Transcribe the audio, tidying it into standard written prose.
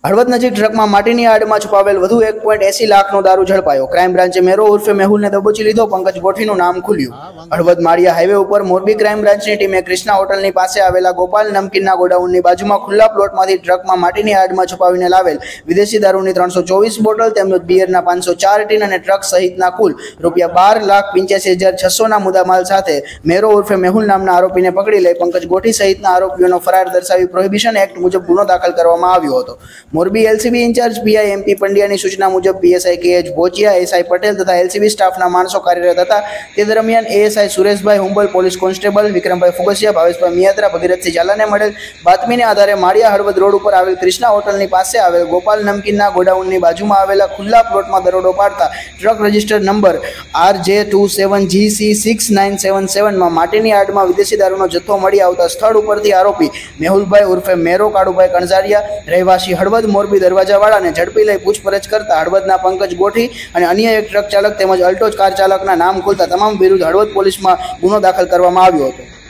હળવદ નજીક ટ્રકમાં માટીની આડમાં છુપાવેલ વધુ 1.80 લાખનો દારૂ ઝડપાયો। ક્રાઇમ બ્રાન્ચે મેરો ઉર્ફે મેહુલને દબોચી લીધો। પંકજ ગોઠીનું નામ ખુલ્યું। હળવદ માળિયા હાઈવે ઉપર મોરબી ક્રાઇમ બ્રાન્ચની ટીમે ક્રિષ્ના હોટલની પાસે આવેલા ગોપાલ નમકીનના ગોડાઉનની બાજુમાં ખુલ્લા પ્લોટમાંથી ટ્રકમાં માટીની આડમાં છુપાવીને લાવેલ વિદેશી દારૂની 324 બોટલ તેમજ બિયરના 504 ટીન અને ટ્રક સહિતના કુલ ₹12,85,600ના મુદ્દામાલ સાથે મેરો ઉર્ફે મેહુલ નામના આરોપીને પકડી લઈ પંકજ ગોઠી સહિતના આરોપીઓનો ફરાર દર્શાવી પ્રોહિબિશન એક્ટ મુજબ ગુનો દાખલ કરવામાં આવ્યો હતો। Morbi LCB incharge PI MP પંડ્યાની સૂચના મુજબ PSI KH Bhochiya, SI Patel તથા એલસીબી સ્ટાફના માણસો કાર્યરત હતા। તે દરમિયાન ASI Sureshbhai Humbal, police constable Vikrambhai Fugasiya, Bhaveshbhai Miyatra, Bhagirathsinh ઝાલાને મળેલ બાતમીને આધારે માળિયા હળવદ રોડ ઉપર આવેલ ક્રિષ્ના હોટલની પાસે આવેલ ગોપાલ નમકીનના ગોડાઉનની બાજુમાં આવેલા ખુલ્લા પ્લોટમાં દરોડો પાડતા ટ્રક રજિસ્ટર નંબર RJ27GC6977માં માટીની આડમાં વિદેશી દારૂનો જથ્થો મળી આવતા સ્થળ ઉપરથી આરોપી મેહુલભાઈ ઉર્ફે મેરો કાળુભાઈ કણઝારિયા રહેવાસી હળવદ મોરબી દરવાજાવાળાને ઝડપી લઈ પૂછપરછ કરતા હળવદના પંકજ ગોઠી અને અન્ય એક ટ્રક ચાલક તેમજ અલ્ટો કાર ચાલકના નામ ખુલતા તમામ વિરુદ્ધ હળવદ પોલીસમાં ગુનો દાખલ કરવામાં આવ્યો હતો।